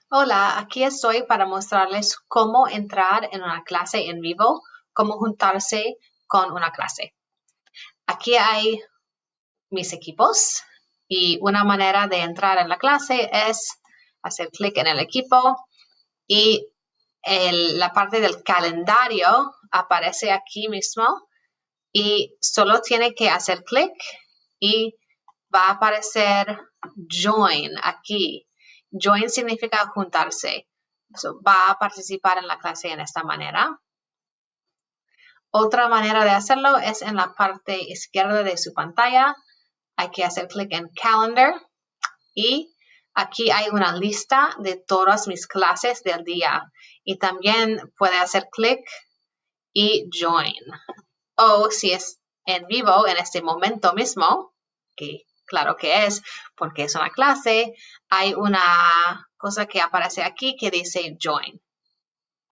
Hola, aquí estoy para mostrarles cómo entrar en una clase en vivo, cómo juntarse con una clase. Aquí hay mis equipos y una manera de entrar en la clase es hacer clic en el equipo y la parte del calendario aparece aquí mismo y solo tiene que hacer clic y va a aparecer Join aquí. Join significa juntarse. So, va a participar en la clase en esta manera. Otra manera de hacerlo es en la parte izquierda de su pantalla. Hay que hacer clic en Calendar y aquí hay una lista de todas mis clases del día. Y también puede hacer clic y Join. O si es en vivo en este momento mismo, que claro que es porque es una clase, hay una cosa que aparece aquí que dice Join.